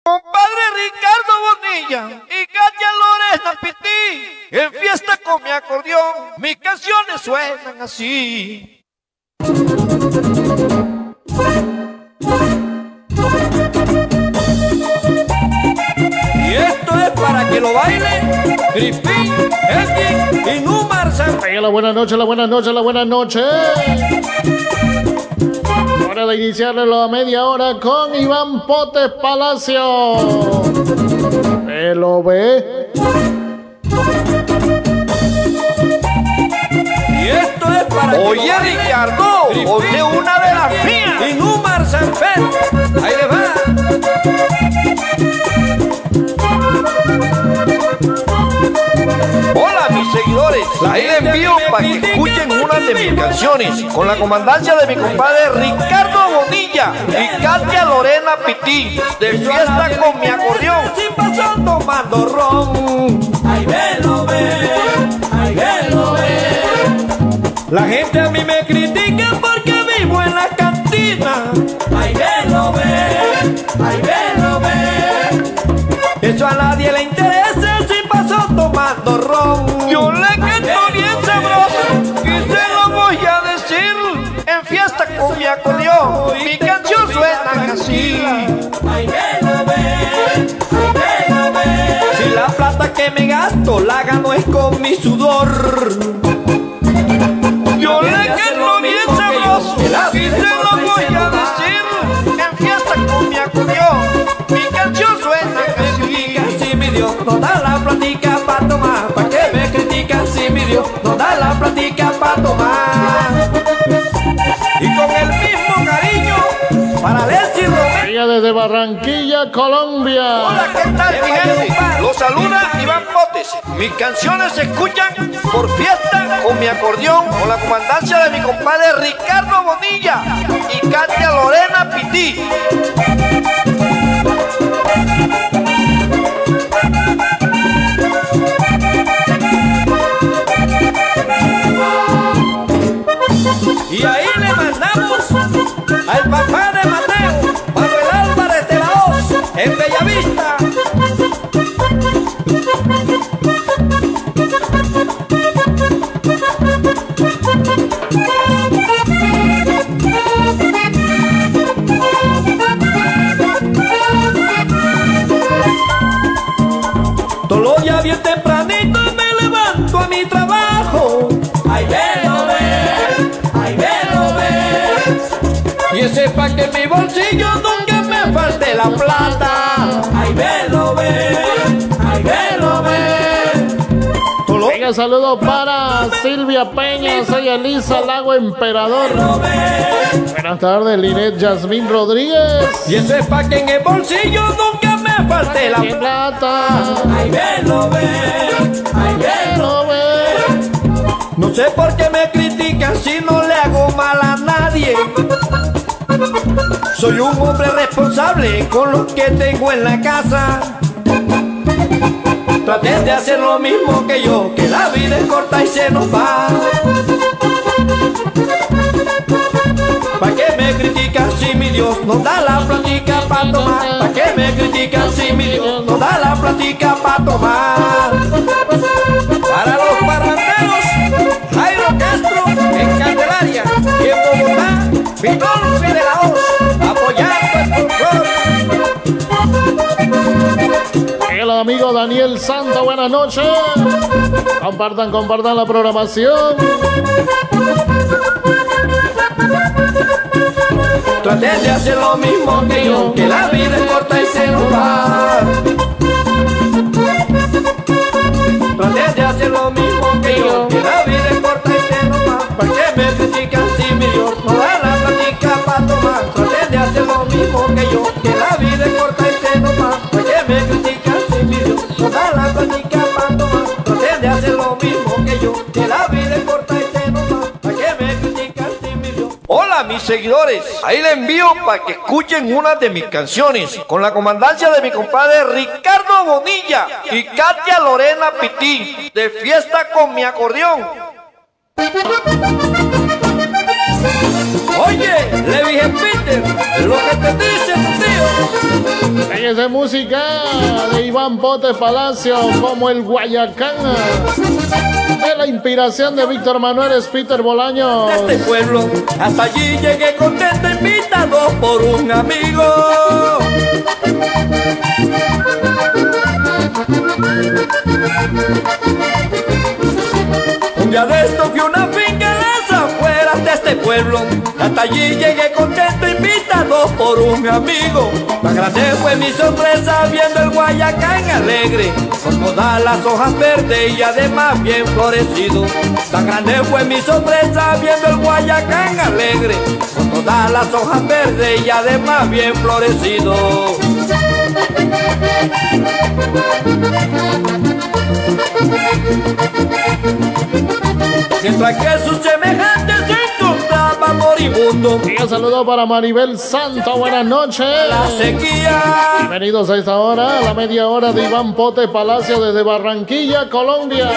Compadre Ricardo Bonilla y Katia Lorena Pití, en fiesta con mi acordeón, mis canciones suenan así. Y esto es para que lo baile Crispín, Elgin y Númar San. La buena noche, la buena noche, la buena noche. Hora de iniciarle la media hora con Iván Potes Palacio. ¿Me lo ve? Y esto es para Oye Ricardo, ponte una de las mías. Y Númar San Fer, ahí le va. Hola mis seguidores, ahí les envío para que escuchen una de mis canciones con la comandancia de mi compadre Ricardo Bonilla y Katia Lorena Pití, de fiesta con mi acordeón. Sin pasar tomando ron, ay velo ve, ay velo ve. La gente a mí me critica porque vivo en la cantina, ay velo ve, ay velo ve. Eso a nadie le interesa si pasó tomando ron. Yo le canto bien sabroso y se lo voy a decir. En fiesta con mi acordeón, mi canción suena así. Ay, velo ve, ay, velo ve. Si la plata que me gasto la gano es con mi sudor. Yo le canto bien sabroso y se lo voy a decir. En fiesta con mi acordeón, mi canción suena así. Si mi Dios no da la platica pa' tomar, ¿pa' qué me critican si mi Dios no da la platica pa' tomar? Y con el mismo cariño para Leslie Romero. Ella desde Barranquilla, Colombia. Hola, ¿qué tal mi gente? Los saluda Iván Potes. Mis canciones se escuchan por fiesta con mi acordeón, con la comandancia de mi compadre Ricardo Bonilla y Katia Lorena Pití. Y ahí le mandamos al papá de Mateo, Manuel Álvarez de la Hoz, en Bellavista. Todos los días bien tempranito me levanto a mi trabajo. Ay, velo ve, ay, velo ve. Y ese pa' que en mi bolsillo nunca me falte la plata. Ay, velo ve, ay, velo ve. Venga, saludo para Silvia Peña, soy Elisa Lago Emperador. Buenas tardes, Linet Yasmín Rodríguez. Y ese pa' que en el bolsillo nunca me falte la plata. Ay, velo ve, ay, velo ve. No sé por qué me critican si no le hago mal a nadie. Soy un hombre responsable con lo que tengo en la casa. Traten de hacer lo mismo que yo, que la vida es corta y se nos va. ¿Pa' qué me critican si mi Dios nos da la platica pa' tomar? ¿Pa' qué me critican si mi Dios nos da la platica pa' tomar? Para los parranderos, Jairo Castro en Candelaria y en Bogotá, Víctor de la Hoz, apoyando el folclore. El amigo Daniel Santo, buenas noches. Compartan, compartan la programación. Traten de hacer lo mismo que yo, que la vida es corta y se nos va. Traten de hacer lo mismo que yo, que la vida es corta y se nos va. ¿Para qué me critican si mi Dios no da la platica pa' tomar? Traten de hacer lo mismo que yo, que la vida es corta y se nos va. ¿Para qué me critican si mi Dios no da la platica pa' tomar? Traten de hacer lo mismo que yo, que la vida es corta y se nos va. ¿Para qué me critican si mi Dios? Hola mis seguidores, ahí les envío para que escuchen una de mis canciones con la comandancia de mi compadre Ricardo Bonilla y Katia Lorena Pití, de fiesta con mi acordeón. Oye, le dije Pití. Peter, lo que te dice tu tío. Es de música de Iván Potes Palacio, como el Guayacán. De la inspiración de Víctor Manuel Peter Bolaños. De este pueblo, hasta allí llegué contento, invitado por un amigo. Un día de esto fui a una finca en las afueras de este pueblo. Hasta allí llegué contento, invitado por un amigo. Tan grande fue mi sorpresa viendo el Guayacán alegre, con todas las hojas verdes y además bien florecido. Tan grande fue mi sorpresa viendo el Guayacán alegre, con todas las hojas verdes y además bien florecido. Mientras que sus semejantes se encontraban moribundos. Y un saludo para Maribel Santo, buenas noches. La sequía. Bienvenidos a esta hora, a la media hora de Iván Potes Palacio desde Barranquilla, Colombia.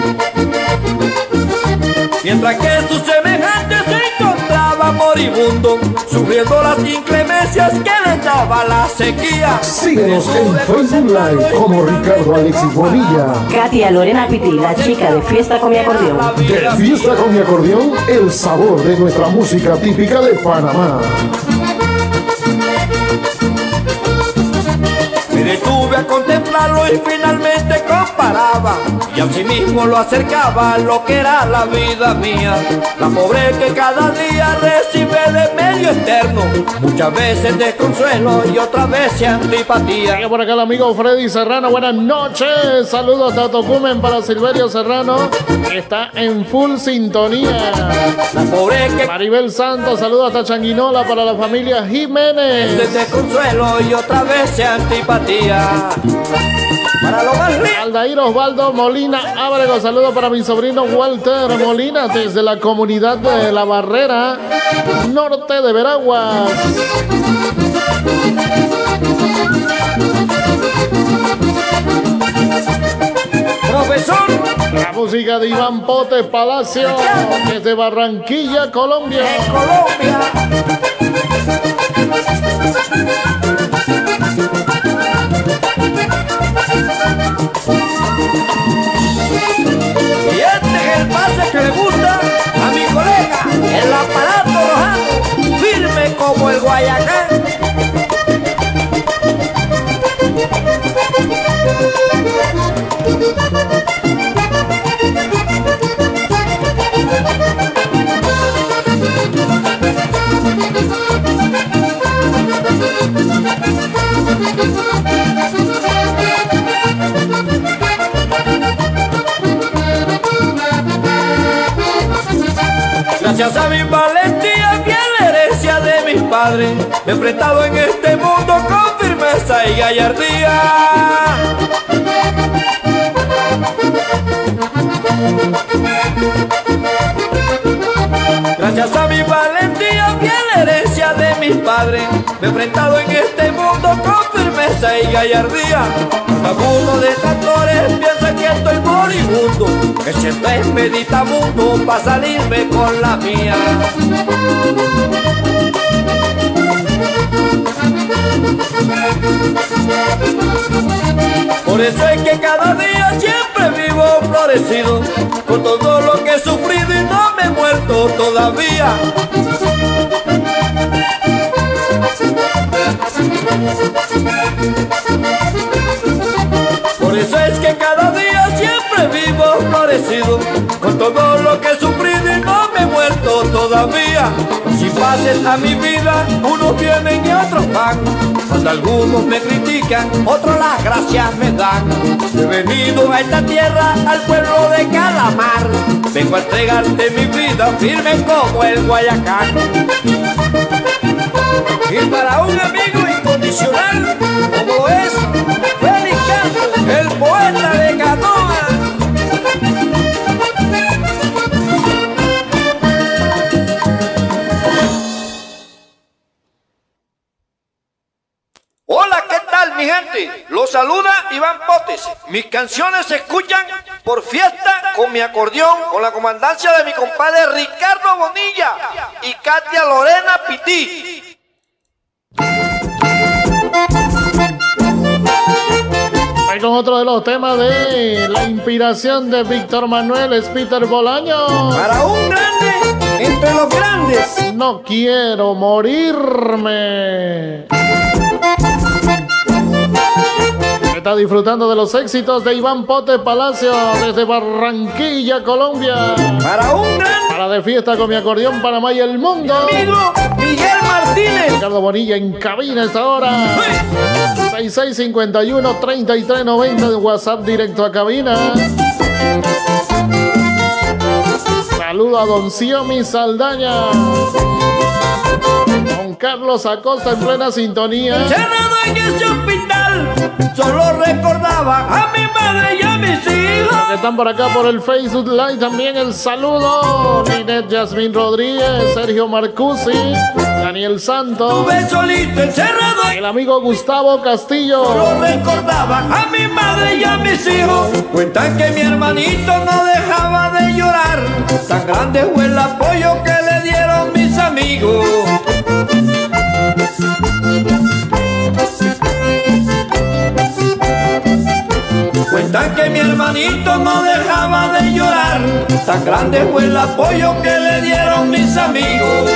Mientras que sus semejantes se encontraban moribundos, sufriendo las inclemencias que les daba la sequía. Síguenos en Facebook Live como Ricardo Alexis Bonilla. Katia Lorena Piti, la chica de Fiesta con mi acordeón. De Fiesta con mi acordeón, el sabor de nuestra música típica de Panamá. Me detuve a contemplarlo y finalmente comparaba, y así mismo lo acercaba a lo que era la vida mía. La pobre que cada día recibe de medio externo, muchas veces desconsuelo y otras veces antipatía. Sigue por acá el amigo Freddy Serrano, buenas noches. Saludos a Tocumen para Silverio Serrano, que está en full sintonía. La pobre que Maribel Santos, saludos hasta Changuinola para la familia Jiménez. veces desconsuelo y otras veces antipatía. Para lo más lindo. Aldair Osvaldo Molina Ábrego, saludos para mi sobrino Walter Molina desde la comunidad de La Barrera, norte de Veraguas. Profesor, La música de Iván Potes Palacio desde Barranquilla, Colombia. en Colombia. Y este es el pase que le gusta a mi colega, el aparato rojano, firme como el Guayacán. Gracias a mi valentía, fiel herencia de mis padres, me he enfrentado en este mundo con firmeza y gallardía. Gracias a mi valentía, fiel herencia de mis padres, me he enfrentado en este mundo con firmeza y gallardía. Algunos detractores piensan que estoy moribundo, que siento es meditabundo para salirme con la mía. Por eso es que cada día siempre vivo florecido, con todo lo que he sufrido y no me he muerto todavía. Por eso es que cada día siempre vivo florecido, con todo lo que he sufrido y no me he muerto todavía. Si pases a mi vida, unos vienen y otros van. Cuando algunos me critican, otros las gracias me dan. He venido a esta tierra, al pueblo de Calamar. Vengo a entregarte mi vida, firme como el Guayacán. Y para un amigo incondicional, como lo es Félix Castro, el poeta de Canoa. Hola, ¿qué tal mi gente? Los saluda Iván Potes. Mis canciones se escuchan por Fiesta con mi acordeón, con la comandancia de mi compadre Ricardo Bonilla y Katia Lorena Piti. con otro de los temas de la inspiración de Víctor Manuel Peter Bolaño. Para un grande entre los grandes. No quiero morirme. Está disfrutando de los éxitos de Iván Pote Palacio desde Barranquilla, Colombia. Para un grande. Para de fiesta con mi acordeón, Panamá y el mundo. Amigo Miguel Martínez. Ricardo Bonilla en cabina a esta hora. 6651-3390 de WhatsApp directo a cabina. Saludo a Don Siomi Saldaña. Don Carlos Acosta en plena sintonía. Encerrado en ese hospital, solo recordaba a mi madre y a mis hijos. Están por acá por el Facebook Live también el saludo. Linet Yasmín Rodríguez, Sergio Marcusi, Daniel Santos. Estuve solito encerrado. El amigo Gustavo Castillo. Solo recordaba a mi madre y a mis hijos. Cuentan que mi hermanito no dejaba de llorar. Tan grande fue el apoyo que le dieron mis amigos. Cuentan que mi hermanito no dejaba de llorar. Tan grande fue el apoyo que le dieron mis amigos.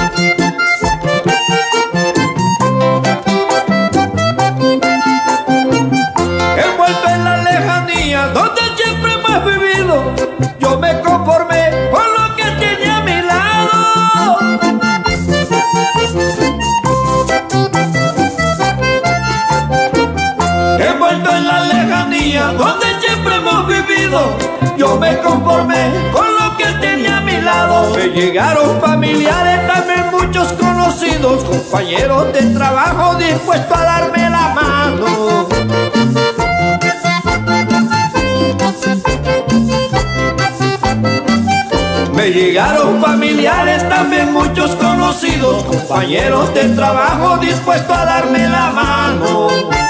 Envuelto en la lejanía donde siempre hemos vivido, yo me conformé con lo que tenía a mi lado. Envuelto en la lejanía donde siempre hemos vivido, yo me conformé con lo que tenía a mi lado. Me llegaron familiares, también muchos conocidos, compañeros de trabajo dispuestos a darme la mano. Me llegaron familiares, también muchos conocidos, compañeros de trabajo dispuestos a darme la mano.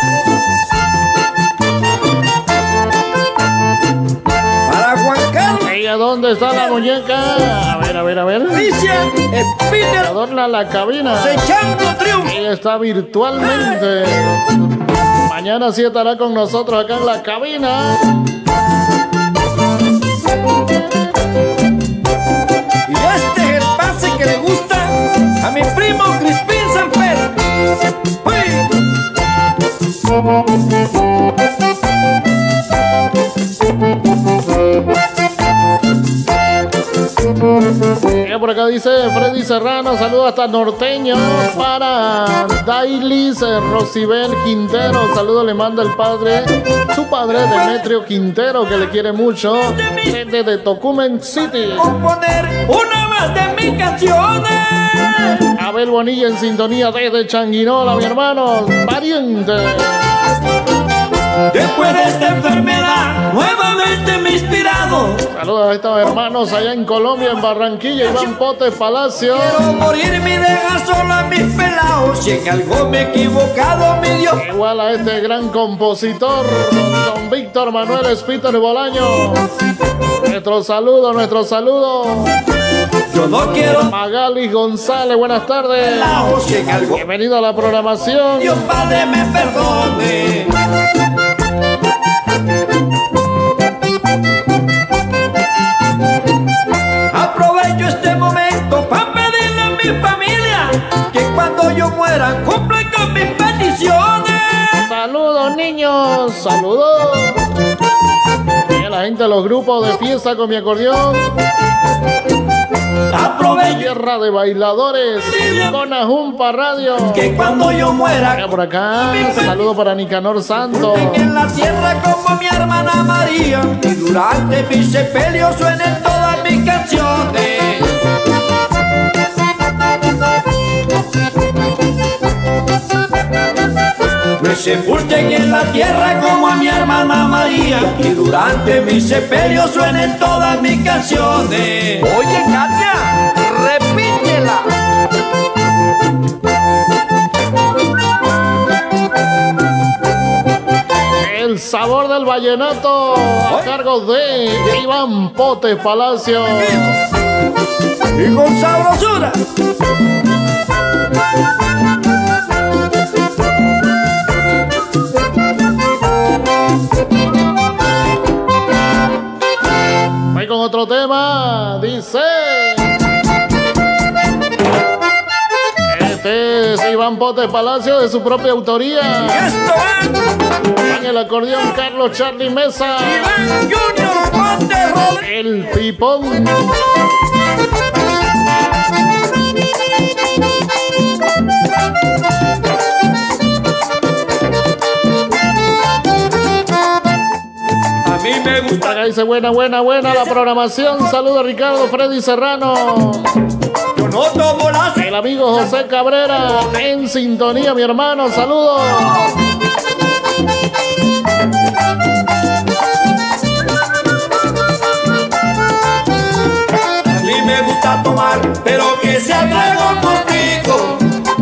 Para Juan Carlos. ¿Y a dónde está la muñeca? A ver, a ver, a ver. Cristian Peter Adorna la cabina. Sechando triunfo. Ella está virtualmente. Mañana sí estará con nosotros acá en la cabina. Y este es el pase que le gusta a mi primo Crispín Samper. Y por acá dice Freddy Serrano, saludos hasta Norteño para Dailis Rosibel Quintero, saludos le manda el padre, su padre Demetrio Quintero, que le quiere mucho, desde Tocumen City. Componer una más de mis canciones. Abel Bonilla en sintonía desde Changuinola, mi hermano, pariente. Después de esta enfermedad, nuevamente me he inspirado. Saludos a estos hermanos allá en Colombia, en Barranquilla, Iván Pote Palacio. Quiero morirme y dejar solo a mis pelados. Si en algo me he equivocado, mi Dios. Igual a este gran compositor, don Víctor Manuel Peter Bolaño. Nuestro saludo, nuestro saludo. Yo no quiero Magali González, buenas tardes. pelados. Si en algo, Bienvenido a la programación. Dios Padre me perdone. Aprovecho este momento para pedirle a mi familia que cuando yo muera cumplan con mis peticiones. Saludos, niños, saludos. Y a la gente de los grupos de fiesta con mi acordeón. Aprovecho Tierra de bailadores, con Ajumpa Radio. que cuando yo muera Mira por acá, saludo para Nicanor Santos. en la tierra como mi hermana María y durante mi sepelio suenen todas mis canciones. Me sepulten en la tierra como a mi hermana María y durante mi sepelio suenen todas mis canciones. Oye, Katia, repítela. El sabor del vallenato a cargo de Iván Pote Palacio. Y con sabrosura. Iván Pote Palacio de su propia autoría. Esto es En el acordeón Carlos Charlie Mesa. Iván Junior Ponte Rodríguez. El Pipón. A mí me gusta. Acá dice buena la programación. Saludos a Ricardo Freddy Serrano. Yo no tomo las. El amigo José Cabrera en sintonía, mi hermano. Saludos. A mí me gusta tomar, pero que sea trago contigo.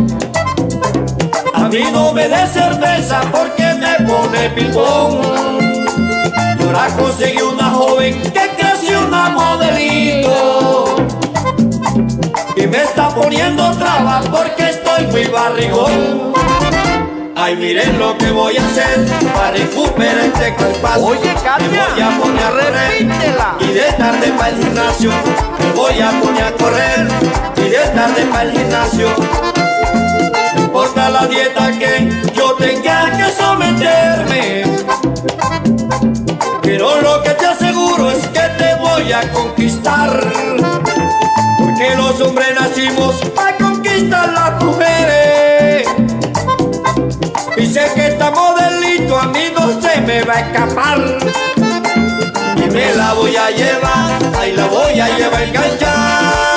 A mí no me dé cerveza porque me pone pipón. Y ahora conseguí una joven que casi una modelito. Y me está poniendo trabas porque estoy muy barrigón. Ay, miren lo que voy a hacer para recuperar este cuerpazo. Oye, Katia, me voy a poner a correr repítela. y de tarde para el gimnasio. Me voy a poner a correr y de tarde para el gimnasio. No importa la dieta que yo tenga que someterme, pero lo que te aseguro es que te voy a conquistar. Porque los hombres nacimos para conquistar las mujeres. Y sé que esta modelito a mí no se me va a escapar. Y me la voy a llevar, ahí la voy a llevar enganchar.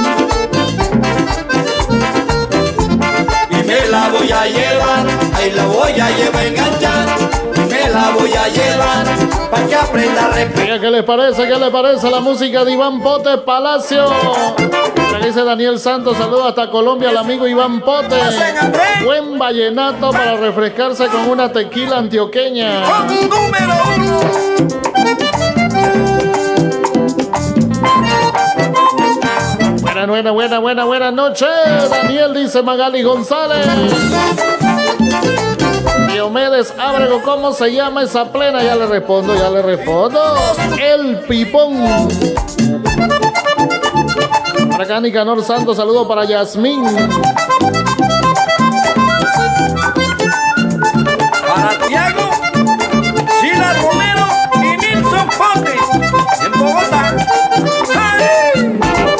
Y me la voy a llevar, ahí la voy a llevar enganchar. Y me la voy a llevar, para que aprenda a respetar. Oiga, ¿qué les parece? ¿Qué les parece la música de Iván Pote Palacio? Le dice Daniel Santos, saludos hasta Colombia al amigo Iván Pote. Buen vallenato para refrescarse con una tequila antioqueña. Con número 1. Buenas noches. Daniel dice Magali González. Diomedes Ábrego, ¿cómo se llama esa plena? Ya le respondo. El Pipón. Para acá Nicanor Santos, saludo para Yasmín. para Tiago, Sheila Romero y Nilson Pontes en Bogotá. ¡Ay!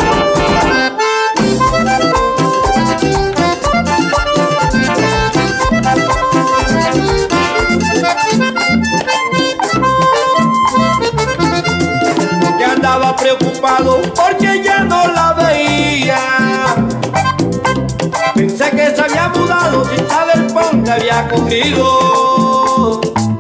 Ya andaba preocupado porque ya no la veía. Pensé que se había mudado sin saber por dónde había cogido.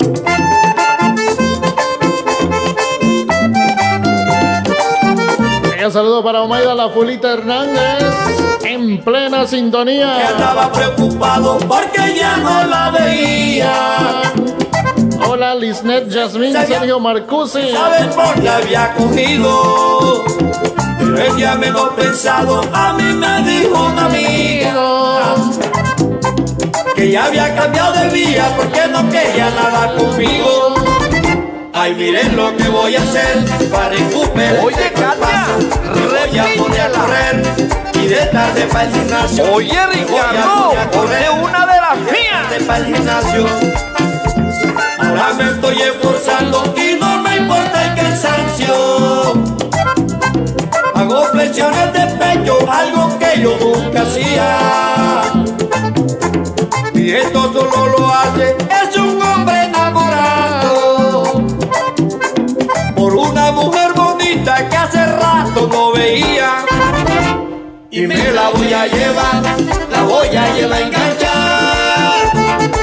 Un saludo para Omaida La Fulita Hernández en plena sintonía. Que andaba preocupado porque ya no la veía. Hola Lisnet, Yasmín, Sergio Marcusi. ¿Sabes por qué había cogido? Pero el día menos pensado a mí me dijo una amiga que ya había cambiado de vía porque no quería nada conmigo. Ay, miren lo que voy a hacer para recuperar. Oye, este Katia, paso. Me voy a poner a correr y de tarde para el gimnasio. Oye, Me voy a Ricardo, poner a correr ponte una de las y de mías. tarde para el gimnasio. Ahora me estoy esforzando y no me importa el cansancio. Hago flexiones de pecho, algo que yo nunca hacía. Y esto solo lo hace, es un hombre enamorado por una mujer bonita que hace rato no veía. Y me la voy a llevar, la voy a llevar a enganchar.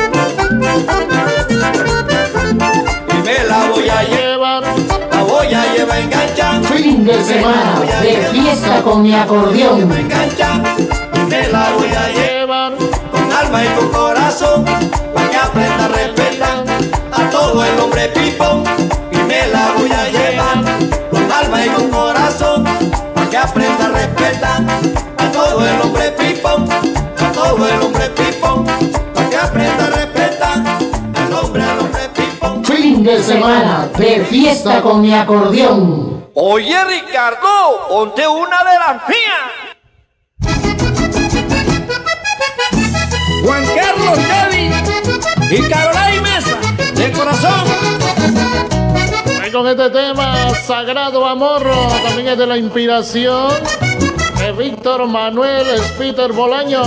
Y me la voy a llevar, la voy a llevar a enganchar. Fin de semana de fiesta con mi acordeón. Me engancha, y me la voy a llevar con alma y con corazón, para que aprenda a respetar a todo el hombre pipón. Y me la voy a llevar con alma y con corazón, para que aprenda a respetar a todo el hombre pipón, a todo el hombre pipón, para que aprenda a respetar al hombre pipón. Fin de semana de fiesta con mi acordeón. Oye, Ricardo, ponte una de las mías. Juan Carlos David y Carolina Mesa, de corazón. Y con este tema, Sagrado Amor, también es de la inspiración de Víctor Manuel Peter Bolaños.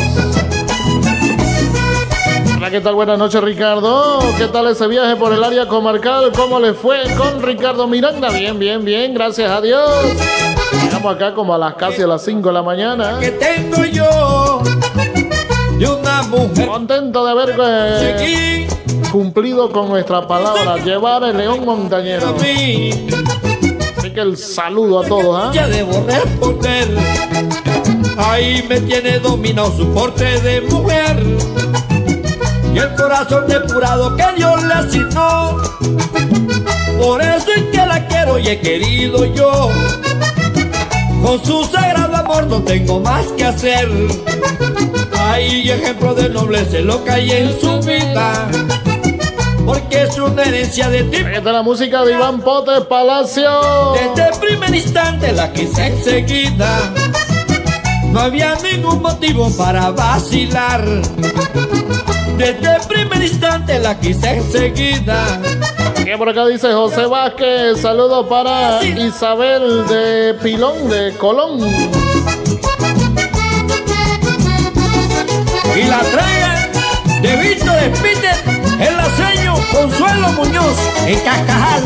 Hola, ¿qué tal? Buenas noches, Ricardo. ¿Qué tal ese viaje por el área comarcal? ¿Cómo le fue con Ricardo Miranda? Bien, bien, bien, gracias a Dios. Llegamos acá como a casi a las 5 de la mañana. Que tengo yo de una mujer. Contento de haber cumplido con nuestra palabra, llevar el León Montañero. Así que el saludo a todos, ¿eh? Ya debo responder. Ahí me tiene dominado su porte de mujer y el corazón depurado que Dios le asignó. Por eso es que la quiero y he querido yo. Con su sagrado amor no tengo más que hacer. Hay ejemplo de nobleza lo que hay en su vida, porque es una herencia de ti. Esta es la música de Iván Pote Palacio. Desde el primer instante la quise enseguida. No había ningún motivo para vacilar. Desde el primer instante la quise enseguida. Que por acá dice José Vázquez, saludos para Isabel de Pilón de Colón. Y la traga de Víctor Peter, el laseño Consuelo Muñoz, en Cascajal.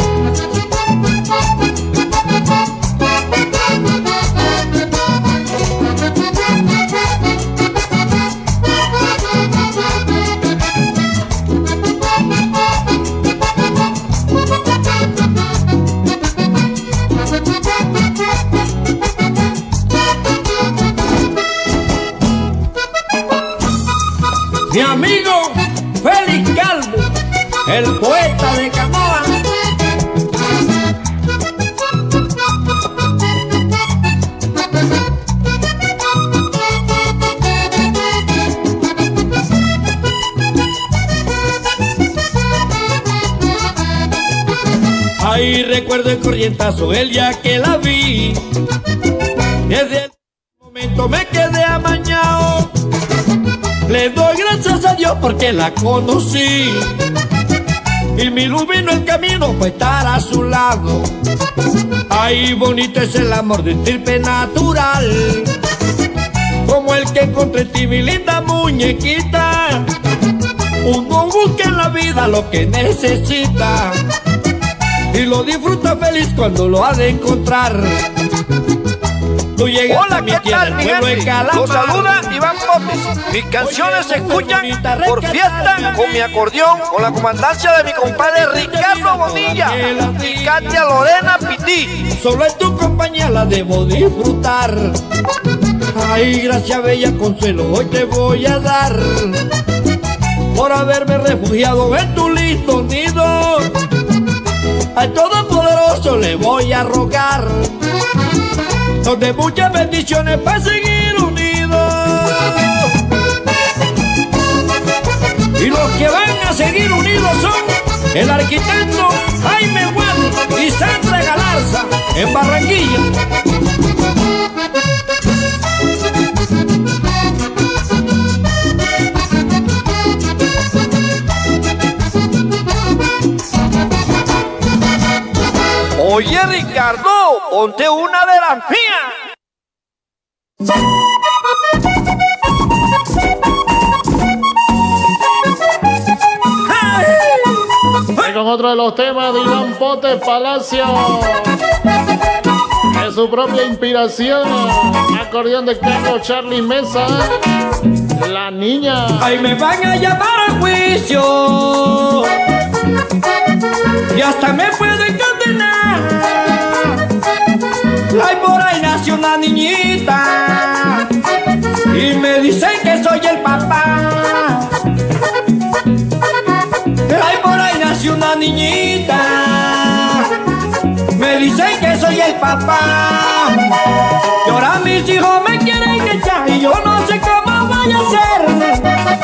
Mi amigo Félix Calvo, el poeta de Canoa. Ahí recuerdo el corrientazo el día que la vi. Desde el momento me quedé amañado. Le doy gracias a Dios porque la conocí y me iluminó el camino para estar a su lado. Ay, bonito es el amor de estirpe natural, como el que encontré en ti, mi linda muñequita. Uno busca en la vida lo que necesita y lo disfruta feliz cuando lo ha de encontrar. Hola, ¿qué tal, mi gente? Los saluda Iván Potes. Mis canciones se escuchan por fiesta con mi acordeón, con la comandancia de mi compadre Ricardo Bonilla y Katia Lorena Pití. Solo en tu compañía la debo disfrutar. Ay, gracias bella Consuelo, hoy te voy a dar por haberme refugiado en tu lindo nido. Al Todopoderoso le voy a rogar, donde muchas bendiciones para seguir unidos. Y los que van a seguir unidos son el arquitecto Jaime Juan y Sandra Galarza en Barranquilla. Oye, Ricardo, ponte una de las mías. Y con otro de los temas de Iván Pote Palacio, de su propia inspiración, acordeón de Carlos Charlie Mesa, La Niña. Ay, me van a llamar a juicio y hasta me pueden condenar. Ay, por ahí nació una niñita y me dicen que soy el papá. Ay, por ahí nació una niñita, me dicen que soy el papá. Y ahora mis hijos me quieren echar y yo no sé cómo voy a hacer.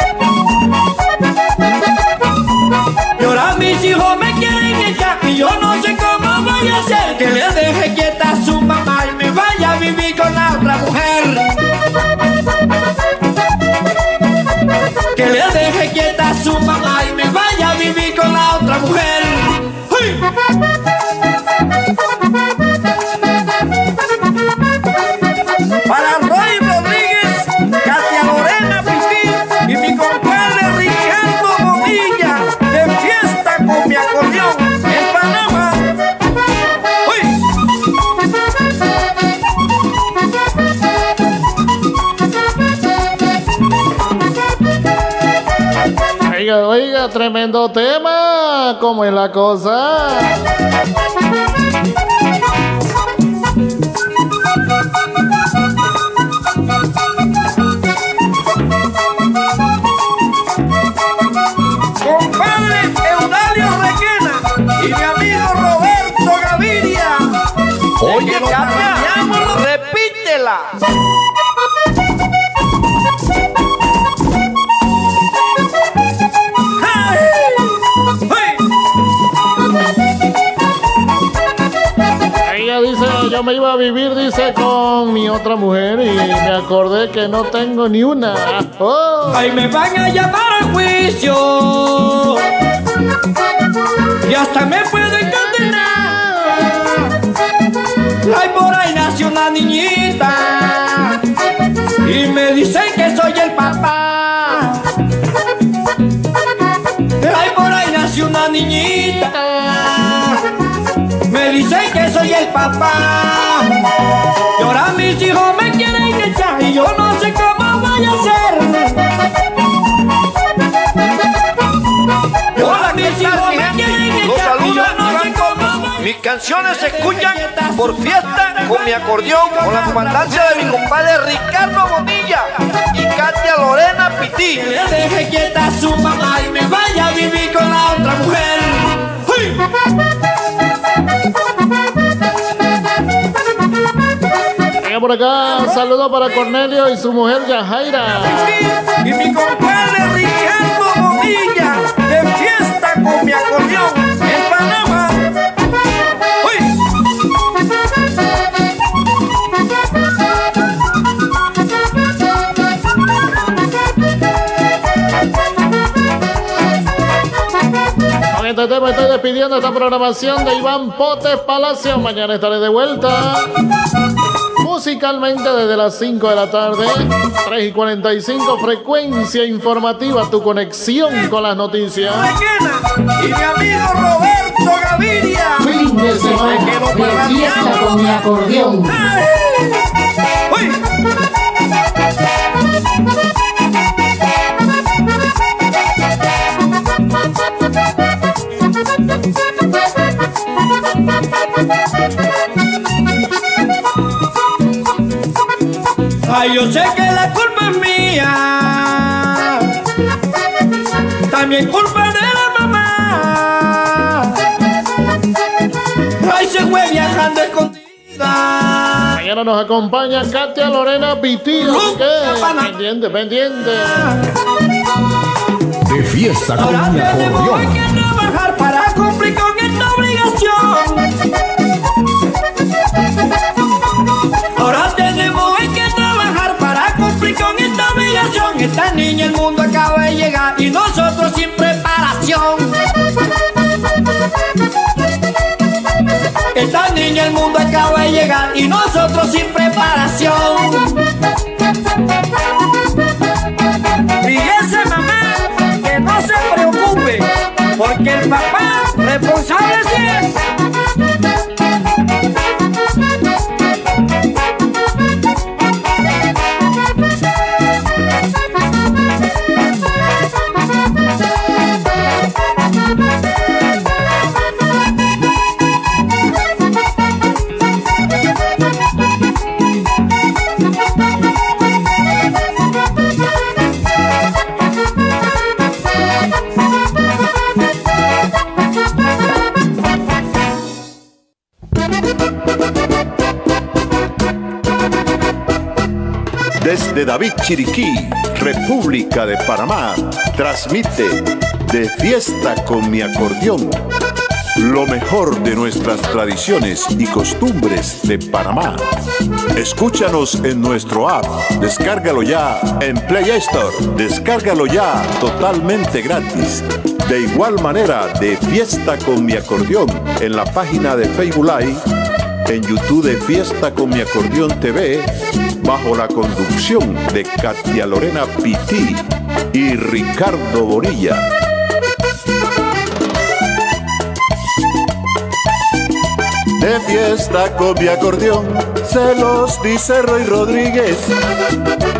Y ahora mis hijos me quieren echar y yo no sé cómo voy a hacer. Que le deje quieta a su mamá y me vaya a vivir con la otra mujer. tremendo tema. ¿Cómo es la cosa? Compadre Eudalio Requena y mi amigo Roberto Gaviria. Oye, Katia, repítela. Ella dice, yo me iba a vivir, dice, con mi otra mujer y me acordé que no tengo ni una. Oh. Ay, me van a llamar a juicio y hasta me pueden condenar. Ay, por ahí nació una niñita y me dicen que soy el papá. Ay, por ahí nació una niñita, me dicen que soy el papá. Y ahora mis hijos me quieren echar y yo no sé cómo voy a hacer. Hola, ¿qué tal, mi gente? Los saluda Iván Coto. Mis canciones se escuchan por fiesta con mi acordeón, con la comandancia de mi compadre Ricardo Bonilla y Katia Lorena Pití. Que le deje quieta a su mamá y me vaya a vivir con la otra mujer. ¡Uy! Por acá, saludos para Cornelio y su mujer Yajaira. Y mi compadre Ricardo Bonilla, de fiesta con mi acordeón en Panamá. ¡Uy! Con este tema estoy despidiendo esta programación de Iván Potes Palacio. Mañana estaré de vuelta musicalmente desde las 5 de la tarde, 3:45, frecuencia informativa, tu conexión con las noticias. Y mi amigo Roberto Gaviria. Fin de semana de fiesta con mi acordeón. ¡Uy! Ay, yo sé que la culpa es mía, también culpa de la mamá. Ay, se fue viajando escondida. Mañana nos acompaña Katia Lorena Pití, así que pendiente. De fiesta Ahora con mi tenemos que acordeón. trabajar para cumplir con esta obligación. Ahora tenemos que trabajar para cumplir con esta obligación. Esta niña el mundo acaba de llegar y nosotros sin preparación. Esta niña el mundo acaba de llegar y nosotros sin preparación. Fíjese, mamá, que no se preocupe, porque el papá responsable sí es. Desde David Chiriquí, República de Panamá, transmite De Fiesta con mi acordeón, lo mejor de nuestras tradiciones y costumbres de Panamá. Escúchanos en nuestro app, descárgalo ya en Play Store, descárgalo ya totalmente gratis. De igual manera, De Fiesta con mi acordeón en la página de Facebook Live, en YouTube de Fiesta con mi acordeón TV, bajo la conducción de Katia Lorena Pití y Ricardo Bonilla. De fiesta con mi acordeón, se los dice Roy Rodríguez.